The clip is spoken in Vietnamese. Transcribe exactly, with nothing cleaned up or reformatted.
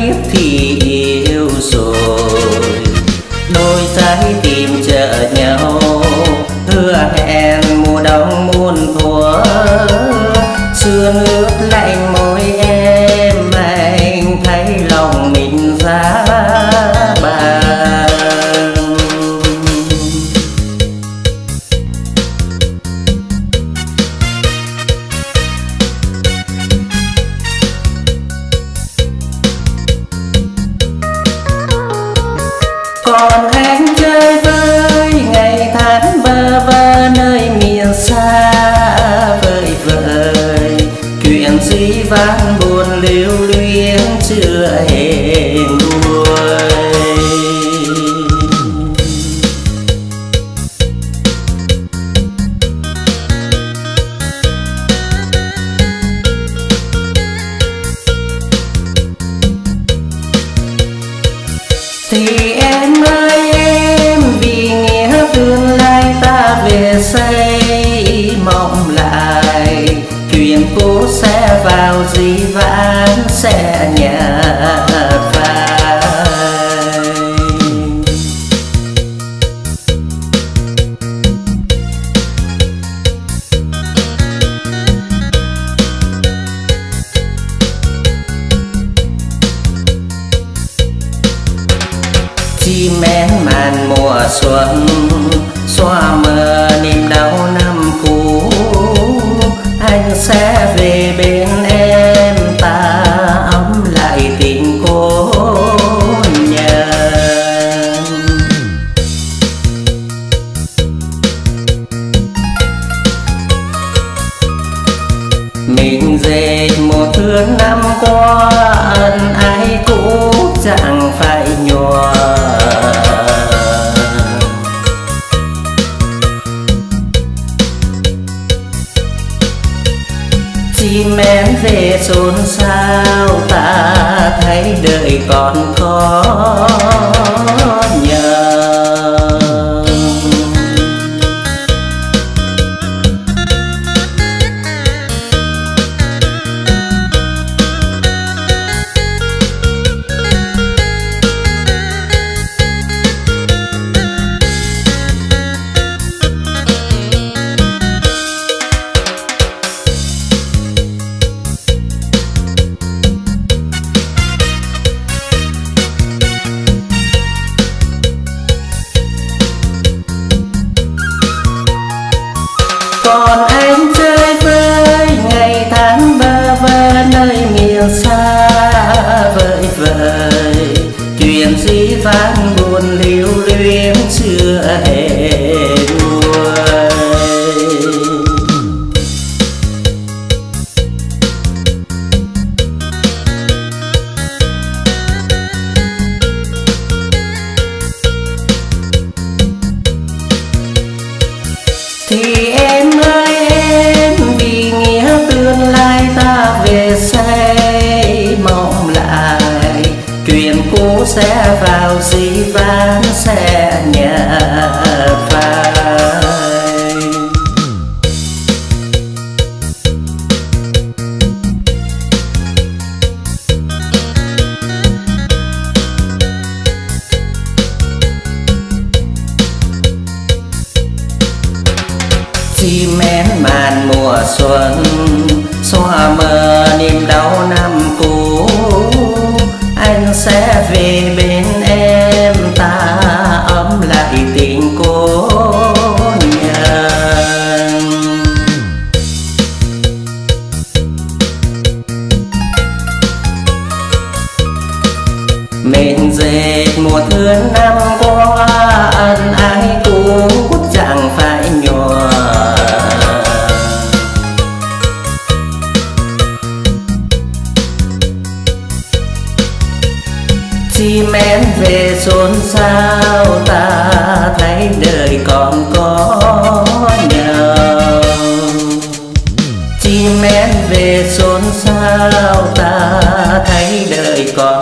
biết thì yêu rồi. Đôi trái tim chờ nhau hứa hẹn mùa đông muôn thuở, sương ướt lạnh môi em anh thấy lòng mình giá bàng. Còn anh chơi với ngày tháng bơ vơ nơi miền xa vời vợi, chuyện dĩ vãng buồn lưu luyến chưa hề nguôi. Thì em ơi em, vì nghĩa tương lai ta về xây mộng lại, chuyện cũ sẽ vào dĩ vãng sẽ nhạt phai. Chim én màn mùa xuân xóa mờ niềm đau năm cũ, anh sẽ về bên em ta ấm lại tình cô nhân. Mình dệt một thước năm qua ân ai cũ chẳng phải nhòa, chim én về xôn xao ta thấy đời còn khó nhờ. Còn anh chơi với ngày tháng bơ vơ nơi miền xa vời vợi, chuyện dĩ vãng buồn lưu luyến chưa hề nguôi. Thì em ơi em, vì nghĩa tương lai ta về xây mộng lại, chuyện cũ sẽ vào dĩ vãng sẽ nhạt phai. Chim én màn mùa xuân xóa mờ niềm đau năm cũ, anh sẽ về bên em ta ấm lại tình cô nhân. Mình dệt một thước năm qua ân ai cũ chẳng phải nhòa, chim én về xôn xao ta thấy đời còn có nhau. Chim én về xôn xao ta thấy đời còn